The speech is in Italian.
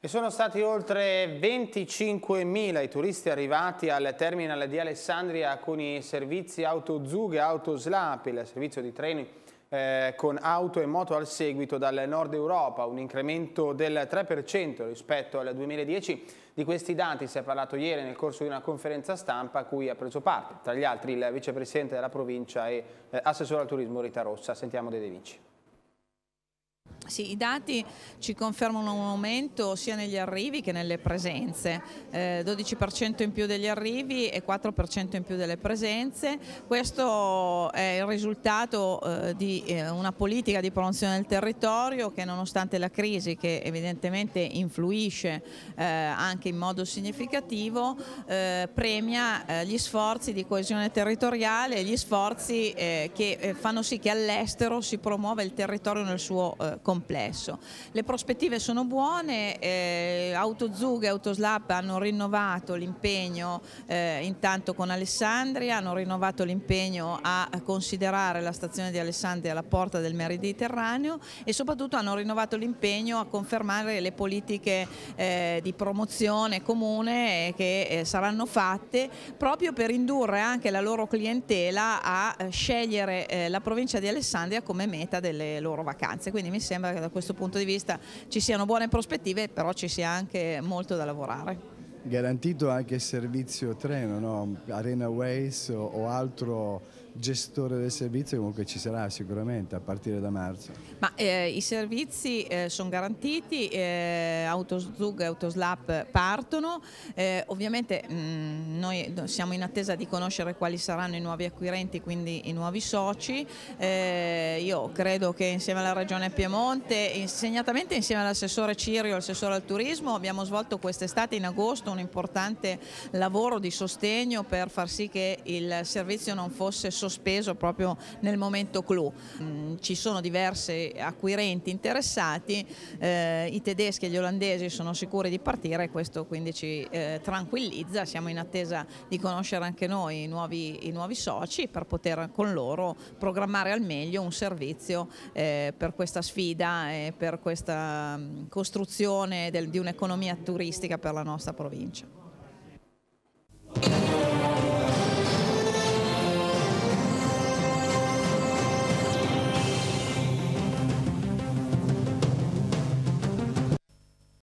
E sono stati oltre 25.000 i turisti arrivati al terminal di Alessandria con i servizi Autozug e Autoslap, il servizio di treni con auto e moto al seguito dal nord Europa, un incremento del 3% rispetto al 2010. Di questi dati si è parlato ieri nel corso di una conferenza stampa a cui ha preso parte, tra gli altri, il vicepresidente della provincia e assessore al turismo Rita Rossa. Sentiamo De Vici. Sì, i dati ci confermano un aumento sia negli arrivi che nelle presenze, 12% in più degli arrivi e 4% in più delle presenze. Questo è il risultato di una politica di promozione del territorio che, nonostante la crisi che evidentemente influisce anche in modo significativo, premia gli sforzi di coesione territoriale, gli sforzi che fanno sì che all'estero si promuova il territorio nel suo complesso. Le prospettive sono buone, Autozug e Autoslap hanno rinnovato l'impegno intanto con Alessandria, hanno rinnovato l'impegno a considerare la stazione di Alessandria la porta del Mediterraneo e soprattutto hanno rinnovato l'impegno a confermare le politiche di promozione comune che saranno fatte proprio per indurre anche la loro clientela a scegliere la provincia di Alessandria come meta delle loro vacanze. Quindi mi sembra che da questo punto di vista ci siano buone prospettive, però ci sia anche molto da lavorare. Garantito anche il servizio treno, no? Arena Ways o altro gestore del servizio comunque ci sarà sicuramente a partire da marzo. Ma i servizi sono garantiti, Autozug e Autoslap partono, ovviamente noi siamo in attesa di conoscere quali saranno i nuovi acquirenti, quindi i nuovi soci. Io credo che insieme alla Regione Piemonte, segnatamente insieme all'assessore Cirio, assessore al turismo, abbiamo svolto quest'estate in agosto un importante lavoro di sostegno per far sì che il servizio non fosse sospeso proprio nel momento clou. Ci sono diversi acquirenti interessati, i tedeschi e gli olandesi sono sicuri di partire e questo quindi ci tranquillizza. Siamo in attesa di conoscere anche noi i nuovi soci per poter con loro programmare al meglio un servizio per questa sfida e per questa costruzione di un'economia turistica per la nostra provincia.